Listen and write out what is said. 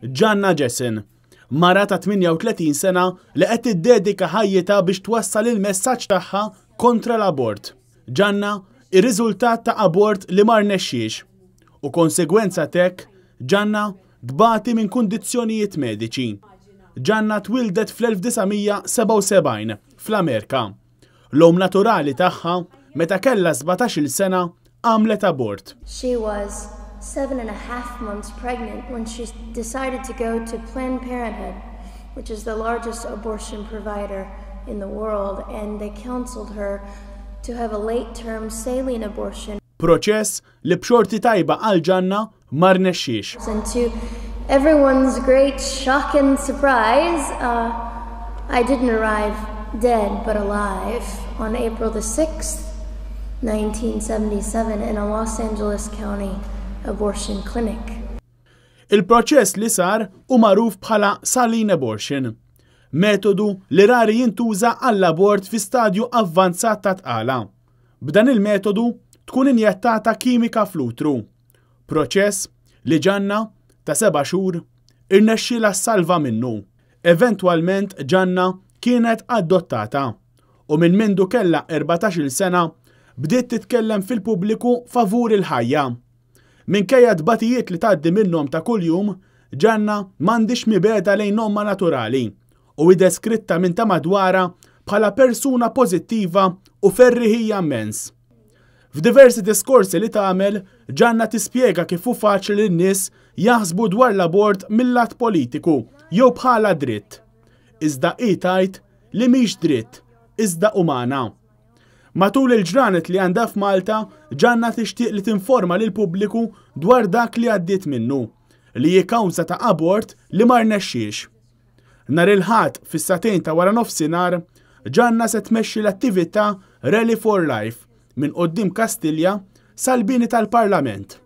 Gianna Jessen, mara ta' 38 sena li qed tiddedika ħajjitha biex twassal il-messaġġ tagħha kontra l-abort. Gianna ir-riżultat ta' abort li ma rnexxiex u konsegwenza tek Gianna tbati minn kundizzjonijiet mediċi. Gianna twildet fl-1977 fl-Amerika. L-om naturali tagħha meta kellha 17-il sena għamlet abort. She was 7.5 months pregnant when she decided to go to Planned Parenthood, which is the largest abortion provider in the world, and they counseled her to have a late-term saline abortion. Proċess li b'xorti tajba għal Gianna ma rnexxiex. And to everyone's great shock and surprise, I didn't arrive dead but alive on April the 6th, 1977 in a Los Angeles County abortion clinic. Il-proċess li sar u magħruf bħala saline abortion, metodu li rari jintuża għall-abort fi stadju avvanzat ta' tqala. B'dan il-metodu tkun injettata kimika fl-utru. Proċess li Gianna ta' 7 xhur irnexxiela salva minnu. Eventwalment Gianna kienet adottata u minn mindu kellha 14-il sena bdiet titkellem fil-pubbliku favur il-ħajja. Minkejja tbatijiet li tgħaddi minnhom ta' kuljum, Gianna m'għandix mibeda lejn omma naturali u hi deskritta minn ta' madwara bħala persuna pożittiva u ferriħija immens. F'diversi diskorsi li tagħmel, Gianna tispjega kif hu faċli li n-nies jaħsbu dwar l-abort mill-lat politiku jew bħala dritt. Iżda hi tgħid li mhix dritt, iżda umana. Matul il-ġranet li għandha f'Malta, Gianna tixtieq li tinforma lil pubbliku dwar dak li għaddiet minnu, li hi kawża ta' abort li ma rnexxiex. Nhar il-ħadd fis-satejn ta' wara nofsinhar, Gianna se tmexxi l-attività Rally for Life minn quddiem Kastilja sal-bini tal-Parlament.